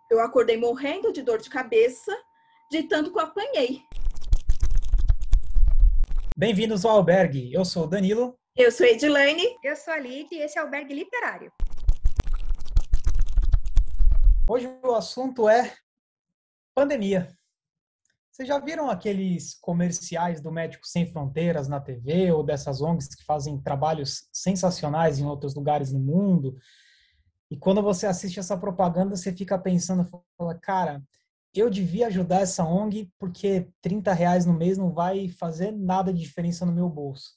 Eu acordei morrendo de dor de cabeça, de tanto que eu apanhei. Bem-vindos ao Albergue. Eu sou o Danilo. Eu sou Edilane. Eu sou a Lid e esse é o Albergue Literário. Hoje o assunto é pandemia. Vocês já viram aqueles comerciais do Médicos Sem Fronteiras na TV ou dessas ONGs que fazem trabalhos sensacionais em outros lugares no mundo? E quando você assiste essa propaganda, você fica pensando, fala, cara, eu devia ajudar essa ONG porque R$ 30 no mês não vai fazer nada de diferença no meu bolso.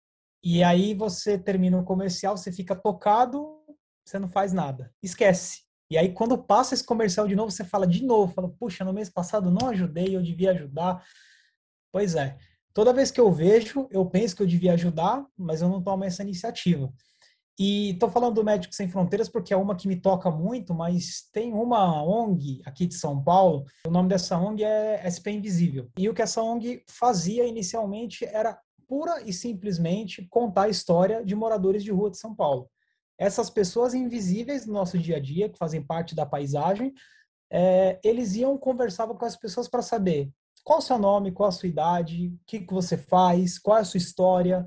E aí você termina o comercial, você fica tocado, você não faz nada. Esquece. E aí quando passa esse comercial de novo, você fala de novo, fala, puxa, no mês passado não ajudei, eu devia ajudar. Pois é. Toda vez que eu vejo, eu penso que eu devia ajudar, mas eu não tomo essa iniciativa. E estou falando do Médicos Sem Fronteiras porque é uma que me toca muito, mas tem uma ONG aqui de São Paulo, o nome dessa ONG é SP Invisível. E o que essa ONG fazia inicialmente era pura e simplesmente contar a história de moradores de rua de São Paulo. Essas pessoas invisíveis do nosso dia a dia, que fazem parte da paisagem, eles iam conversavam com as pessoas para saber qual o seu nome, qual a sua idade, o que você faz, qual é a sua história,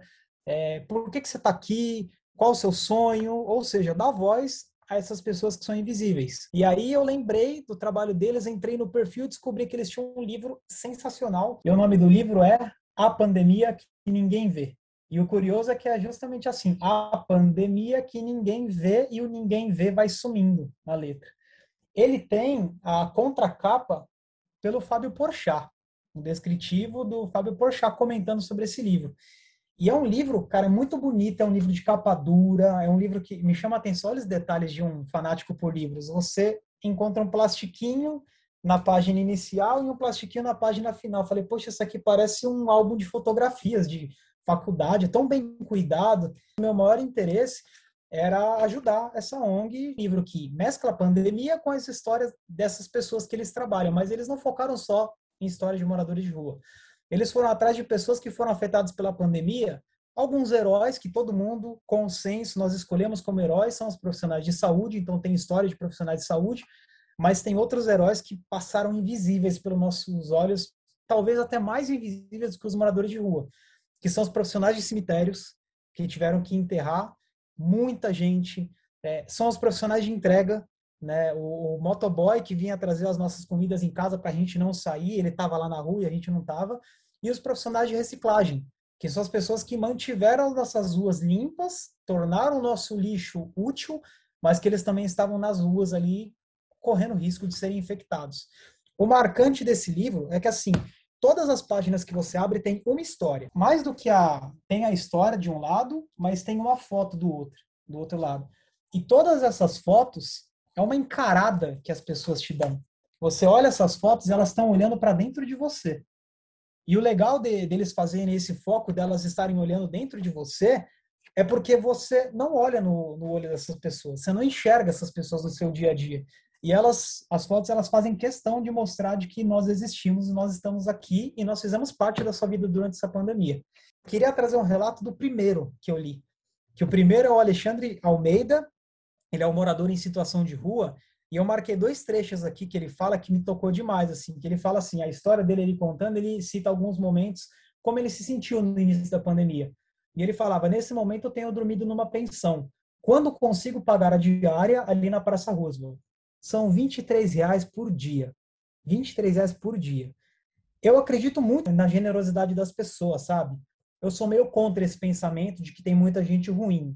por que você está aqui, qual o seu sonho, ou seja, dar voz a essas pessoas que são invisíveis. E aí eu lembrei do trabalho deles, entrei no perfil, descobri que eles tinham um livro sensacional. E o nome do livro é A Pandemia que Ninguém Vê. E o curioso é que é justamente assim, a pandemia que ninguém vê e o ninguém vê vai sumindo na letra. Ele tem a contracapa pelo Fábio Porchat, um descritivo do Fábio Porchat comentando sobre esse livro. E é um livro, cara, muito bonito, é um livro de capa dura, é um livro que me chama a atenção, olha os detalhes de um fanático por livros. Você encontra um plastiquinho na página inicial e um plastiquinho na página final. Eu falei, poxa, isso aqui parece um álbum de fotografias de faculdade, tão bem cuidado. Meu maior interesse era ajudar essa ONG, livro que mescla a pandemia com as histórias dessas pessoas que eles trabalham, mas eles não focaram só em histórias de moradores de rua. Eles foram atrás de pessoas que foram afetadas pela pandemia. Alguns heróis que todo mundo, consenso, nós escolhemos como heróis, são os profissionais de saúde, então tem história de profissionais de saúde, mas tem outros heróis que passaram invisíveis pelos nossos olhos, talvez até mais invisíveis do que os moradores de rua, que são os profissionais de cemitérios, que tiveram que enterrar muita gente, são os profissionais de entrega, né? O motoboy que vinha trazer as nossas comidas em casa para a gente não sair, ele estava lá na rua e a gente não estava, e os profissionais de reciclagem, que são as pessoas que mantiveram as nossas ruas limpas, tornaram o nosso lixo útil, mas que eles também estavam nas ruas ali correndo risco de serem infectados. O marcante desse livro é que, assim, todas as páginas que você abre tem uma história. Mais do que tem a história de um lado, mas tem uma foto do outro lado. E todas essas fotos é uma encarada que as pessoas te dão. Você olha essas fotos e elas estão olhando para dentro de você. E o legal deles fazerem esse foco, delas estarem olhando dentro de você, é porque você não olha no olho dessas pessoas, você não enxerga essas pessoas no seu dia a dia. E as fotos, elas fazem questão de mostrar de que nós existimos, nós estamos aqui e nós fizemos parte da sua vida durante essa pandemia. Queria trazer um relato do primeiro que eu li, que o primeiro é o Alexandre Almeida, ele é um morador em situação de rua, e eu marquei dois trechos aqui que ele fala que me tocou demais, assim, que ele fala assim, a história dele, ele contando, ele cita alguns momentos, como ele se sentiu no início da pandemia. E ele falava, nesse momento eu tenho dormido numa pensão. Quando consigo pagar a diária ali na Praça Roosevelt? São R$ 23 por dia. R$ 23 por dia. Eu acredito muito na generosidade das pessoas, sabe? Eu sou meio contra esse pensamento de que tem muita gente ruim.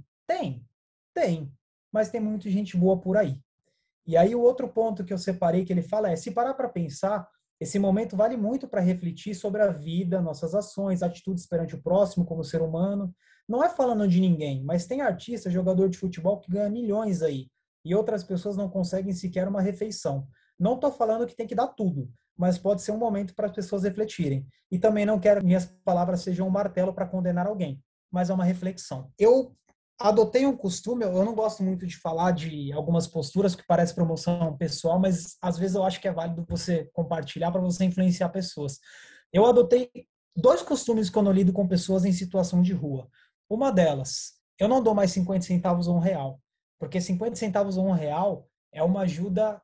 Tem, mas tem muita gente boa por aí. E aí o outro ponto que eu separei que ele fala é, se parar para pensar, esse momento vale muito para refletir sobre a vida, nossas ações, atitudes perante o próximo como ser humano. Não é falando de ninguém, mas tem artista, jogador de futebol que ganha milhões aí, e outras pessoas não conseguem sequer uma refeição. Não estou falando que tem que dar tudo, mas pode ser um momento para as pessoas refletirem. E também não quero que minhas palavras sejam um martelo para condenar alguém, mas é uma reflexão. Eu adotei um costume, eu não gosto muito de falar de algumas posturas que parece promoção pessoal, mas às vezes eu acho que é válido você compartilhar para você influenciar pessoas. Eu adotei dois costumes quando eu lido com pessoas em situação de rua. Uma delas, eu não dou mais 50 centavos ou R$ 1, porque 50 centavos ou R$ 1 é uma ajuda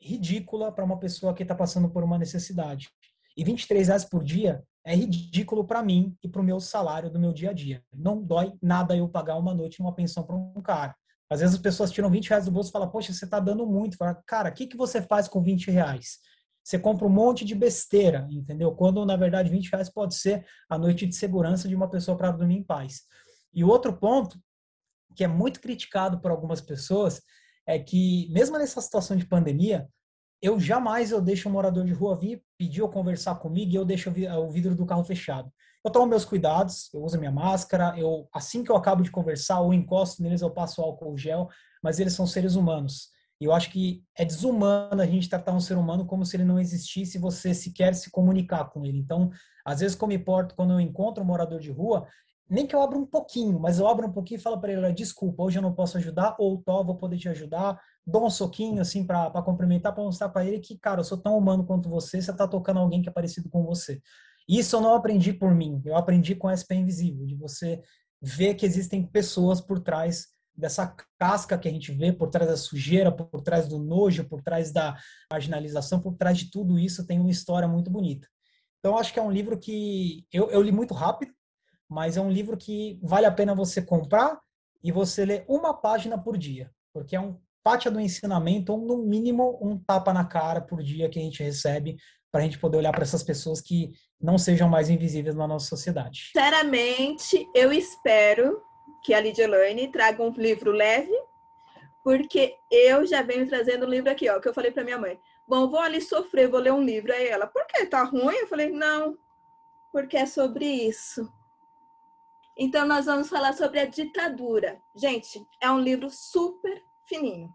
ridícula para uma pessoa que está passando por uma necessidade. E R$ 23 por dia é ridículo para mim e para o meu salário do meu dia a dia. Não dói nada eu pagar uma noite numa pensão para um cara. Às vezes as pessoas tiram R$ 20 do bolso e falam, poxa, você está dando muito. Fala, cara, o que você faz com R$ 20? Você compra um monte de besteira, entendeu? Quando, na verdade, R$ 20 pode ser a noite de segurança de uma pessoa para dormir em paz. E o outro ponto, que é muito criticado por algumas pessoas, é que, mesmo nessa situação de pandemia, eu deixo um morador de rua vir pedir ou conversar comigo e eu deixo o vidro do carro fechado. Eu tomo meus cuidados, eu uso minha máscara, assim que eu acabo de conversar ou encosto neles, eu passo álcool gel, mas eles são seres humanos. E eu acho que é desumano a gente tratar um ser humano como se ele não existisse e você sequer se comunicar com ele. Então, às vezes, como me importo, quando eu encontro um morador de rua, nem que eu abra um pouquinho, mas eu abro um pouquinho e falo para ele, desculpa, hoje eu não posso ajudar, ou vou poder te ajudar, dou um soquinho assim para cumprimentar, para mostrar para ele que, cara, eu sou tão humano quanto você tá tocando alguém que é parecido com você. Isso eu não aprendi por mim, eu aprendi com a SP Invisível, de você ver que existem pessoas por trás dessa casca que a gente vê, por trás da sujeira, por trás do nojo, por trás da marginalização, por trás de tudo isso tem uma história muito bonita. Então, acho que é um livro que eu li muito rápido, mas é um livro que vale a pena você comprar e você ler uma página por dia, porque é um pátia do ensinamento, ou no mínimo um tapa na cara por dia que a gente recebe para a gente poder olhar para essas pessoas que não sejam mais invisíveis na nossa sociedade. Sinceramente, eu espero que a Lídia Elaine traga um livro leve, porque eu já venho trazendo um livro aqui, ó, que eu falei para minha mãe. Bom, vou ali sofrer, vou ler um livro. Aí ela, por quê? Tá ruim? Eu falei, não, porque é sobre isso. Então, nós vamos falar sobre a ditadura. Gente, é um livro super fininho,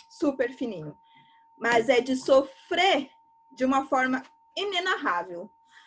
mas é de sofrer de uma forma inenarrável.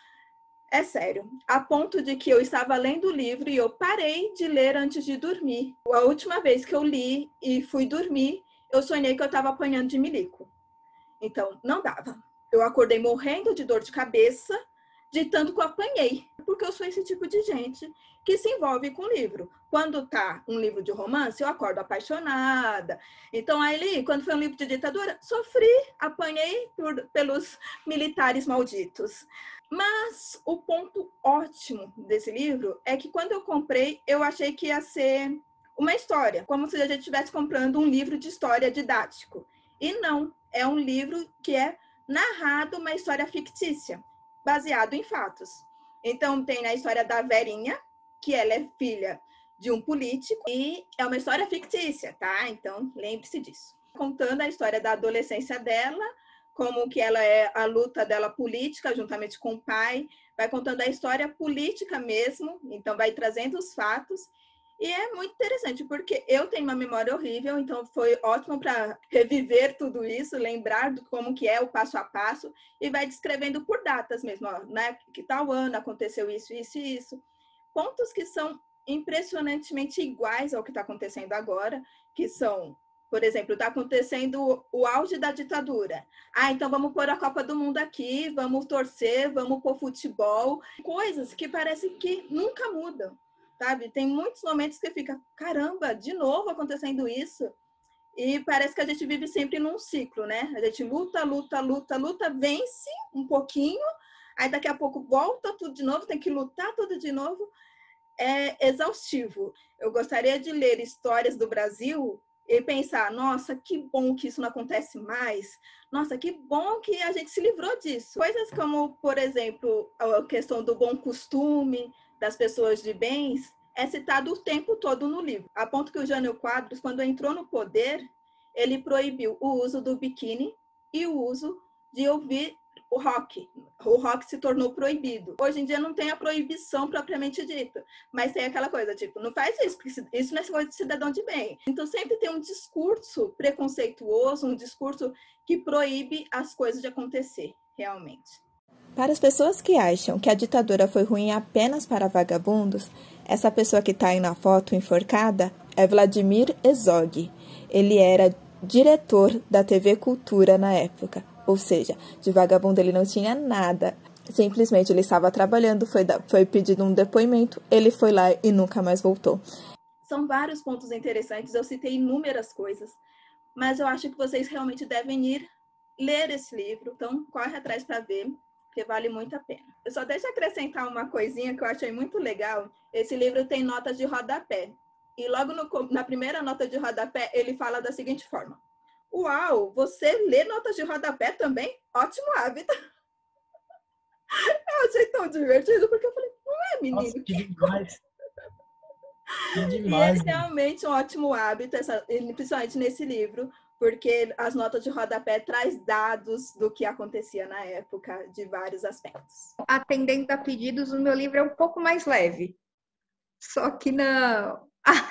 É sério, a ponto de que eu estava lendo o livro e eu parei de ler antes de dormir. A última vez que eu li e fui dormir, eu sonhei que eu estava apanhando de milico. Então, não dava. Eu acordei morrendo de dor de cabeça, de tanto que eu apanhei. Porque eu sou esse tipo de gente que se envolve com livro. Quando tá um livro de romance, eu acordo apaixonada. Então, aí, quando foi um livro de ditadura, sofri, apanhei pelos militares malditos. Mas o ponto ótimo desse livro é que quando eu comprei, eu achei que ia ser uma história, como se a gente estivesse comprando um livro de história didático. E não, é um livro que é narrado uma história fictícia, baseado em fatos. Então, tem a história da Verinha, que ela é filha de um político, e é uma história fictícia, tá? Então, lembre-se disso. Contando a história da adolescência dela, como que ela é a luta dela política, juntamente com o pai, vai contando a história política mesmo, então vai trazendo os fatos, e é muito interessante, porque eu tenho uma memória horrível, então foi ótimo para reviver tudo isso, lembrar de como que é o passo a passo, e vai descrevendo por datas mesmo, ó, né? Que tal ano aconteceu isso, isso e isso. Pontos que são impressionantemente iguais ao que está acontecendo agora, que são, por exemplo, está acontecendo o auge da ditadura. Ah, então vamos pôr a Copa do Mundo aqui, vamos torcer, vamos pôr futebol. Coisas que parece que nunca mudam, sabe? Tem muitos momentos que fica, caramba, de novo acontecendo isso. E parece que a gente vive sempre num ciclo, né? A gente luta, vence um pouquinho, aí daqui a pouco volta tudo de novo, tem que lutar tudo de novo. É exaustivo. Eu gostaria de ler histórias do Brasil e pensar, nossa, que bom que isso não acontece mais. Nossa, que bom que a gente se livrou disso. Coisas como, por exemplo, a questão do bom costume das pessoas de bens é citado o tempo todo no livro. A ponto que o Jânio Quadros, quando entrou no poder, ele proibiu o uso do biquíni e o uso de ouvir o rock. O rock se tornou proibido. Hoje em dia não tem a proibição propriamente dita, mas tem aquela coisa, tipo, não faz isso, porque isso não é coisa de cidadão de bem. Então sempre tem um discurso preconceituoso, um discurso que proíbe as coisas de acontecer, realmente. Para as pessoas que acham que a ditadura foi ruim apenas para vagabundos, essa pessoa que está aí na foto enforcada é Vladimir Herzog. Ele era diretor da TV Cultura na época. Ou seja, de vagabundo ele não tinha nada. Simplesmente ele estava trabalhando, foi pedido um depoimento, ele foi lá e nunca mais voltou. São vários pontos interessantes, eu citei inúmeras coisas, mas eu acho que vocês realmente devem ir ler esse livro, então corre atrás para ver, porque vale muito a pena. Eu só deixo acrescentar uma coisinha que eu achei muito legal. Esse livro tem notas de rodapé. E logo na primeira nota de rodapé, ele fala da seguinte forma: uau, você lê notas de rodapé também? Ótimo hábito. Eu achei tão divertido, porque eu falei, não é, menino? Nossa, que demais. Que E demais, é realmente um ótimo hábito, principalmente nesse livro, porque as notas de rodapé traz dados do que acontecia na época, de vários aspectos. Atendendo a pedidos, o meu livro é um pouco mais leve. Só que não.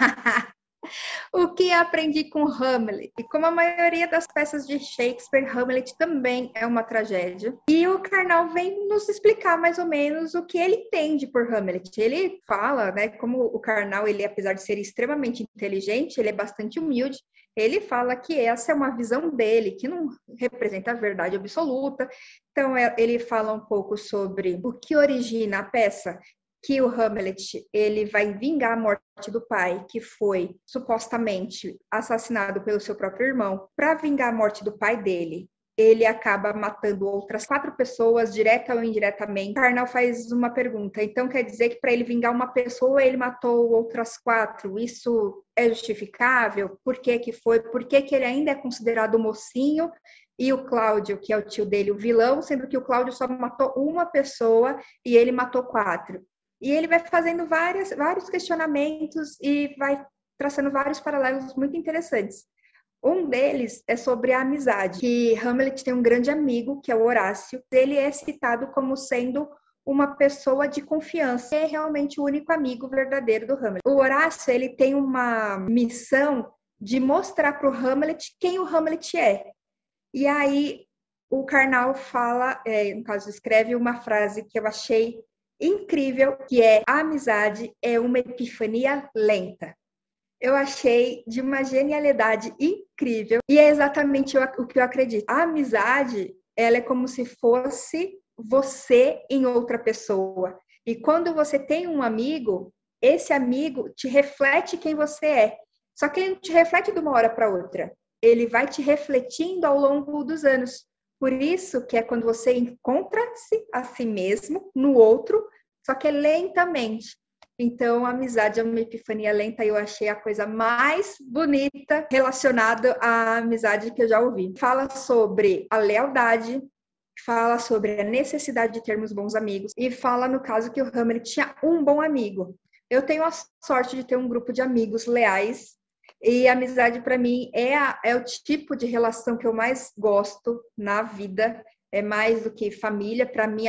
O que aprendi com Hamlet? E como a maioria das peças de Shakespeare, Hamlet também é uma tragédia. E o Karnal vem nos explicar mais ou menos o que ele entende por Hamlet. Ele fala, né, como o Karnal, ele apesar de ser extremamente inteligente, ele é bastante humilde. Ele fala que essa é uma visão dele, que não representa a verdade absoluta. Então, ele fala um pouco sobre o que origina a peça, que o Hamlet ele vai vingar a morte do pai, que foi supostamente assassinado pelo seu próprio irmão. Para vingar a morte do pai dele, ele acaba matando outras 4 pessoas, direta ou indiretamente. Karnal faz uma pergunta, então quer dizer que para ele vingar uma pessoa, ele matou outras 4? Isso é justificável? Por que que foi? Por que que ele ainda é considerado mocinho? E o Cláudio, que é o tio dele, o vilão, sendo que o Cláudio só matou uma pessoa e ele matou 4. E ele vai fazendo vários questionamentos e vai traçando vários paralelos muito interessantes. Um deles é sobre a amizade, que Hamlet tem um grande amigo, que é o Horácio. Ele é citado como sendo uma pessoa de confiança. É realmente o único amigo verdadeiro do Hamlet. O Horácio, ele tem uma missão de mostrar para o Hamlet quem o Hamlet é. E aí o Karnal fala, no caso escreve uma frase que eu achei incrível, que é: a amizade é uma epifania lenta. Eu achei de uma genialidade incrível e é exatamente o que eu acredito. A amizade, ela é como se fosse você em outra pessoa. E quando você tem um amigo, esse amigo te reflete quem você é. Só que ele não te reflete de uma hora para outra. Ele vai te refletindo ao longo dos anos. Por isso que é quando você encontra-se a si mesmo no outro, só que é lentamente. Então, a amizade é uma epifania lenta e eu achei a coisa mais bonita relacionada à amizade que eu já ouvi. Fala sobre a lealdade, fala sobre a necessidade de termos bons amigos e fala, no caso, que o Hamlet tinha um bom amigo. Eu tenho a sorte de ter um grupo de amigos leais e a amizade, para mim, é o tipo de relação que eu mais gosto na vida. É mais do que família. Para mim,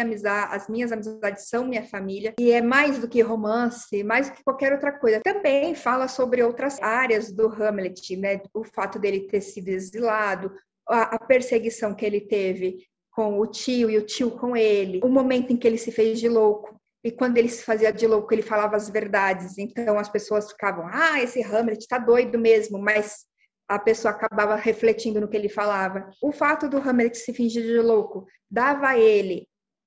as minhas amizades são minha família. E é mais do que romance, mais do que qualquer outra coisa. Também fala sobre outras áreas do Hamlet, né? O fato dele ter sido exilado, a perseguição que ele teve com o tio e o tio com ele, o momento em que ele se fez de louco. E quando ele se fazia de louco, ele falava as verdades. Então, as pessoas ficavam, esse Hamlet tá doido mesmo, mas a pessoa acabava refletindo no que ele falava. O fato do Hamlet se fingir de louco dava a ele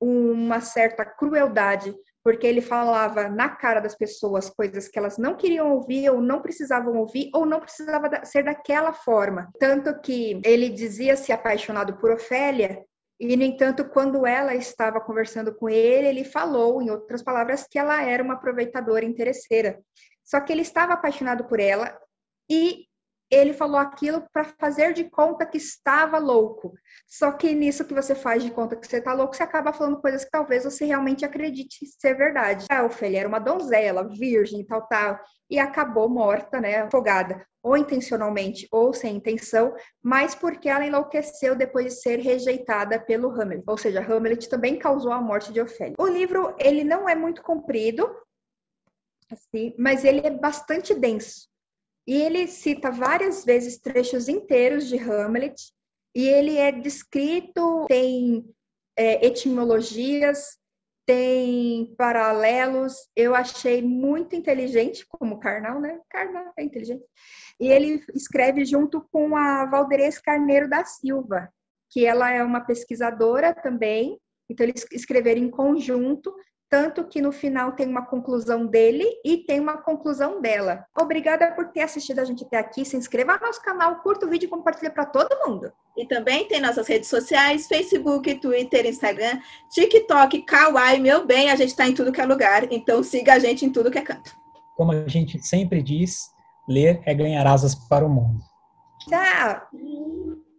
uma certa crueldade, porque ele falava na cara das pessoas coisas que elas não queriam ouvir, ou não precisavam ouvir, ou não precisava ser daquela forma. Tanto que ele dizia se apaixonado por Ofélia, e, no entanto, quando ela estava conversando com ele, ele falou, em outras palavras, que ela era uma aproveitadora interesseira. Só que ele estava apaixonado por ela e ele falou aquilo para fazer de conta que estava louco. Só que nisso que você faz de conta que você está louco, você acaba falando coisas que talvez você realmente acredite ser verdade. A Ofélia era uma donzela, virgem, tal, e acabou morta, né, afogada, ou intencionalmente ou sem intenção, mas porque ela enlouqueceu depois de ser rejeitada pelo Hamlet. Ou seja, Hamlet também causou a morte de Ofélia. O livro, ele não é muito comprido, assim, mas ele é bastante denso. E ele cita várias vezes trechos inteiros de Hamlet, e ele é descrito, tem etimologias, tem paralelos. Eu achei muito inteligente, como Karnal, né? Karnal é inteligente. E ele escreve junto com a Valderez Carneiro da Silva, que ela é uma pesquisadora também, então eles escreveram em conjunto. tanto que no final tem uma conclusão dele e tem uma conclusão dela. Obrigada por ter assistido a gente até aqui. Se inscreva no nosso canal, curta o vídeo e compartilha para todo mundo. E também tem nossas redes sociais, Facebook, Twitter, Instagram, TikTok, Kawaii, meu bem, a gente está em tudo que é lugar, então siga a gente em tudo que é canto. Como a gente sempre diz, ler é ganhar asas para o mundo. Tchau!